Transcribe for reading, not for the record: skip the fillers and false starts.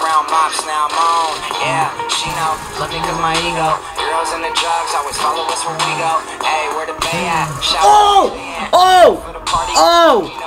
around mops, now I'm on. Yeah, she know, love me cause my ego. Girls and the drugs always follow us where we go. Hey, where the bay at? Shout out to the band. For the party.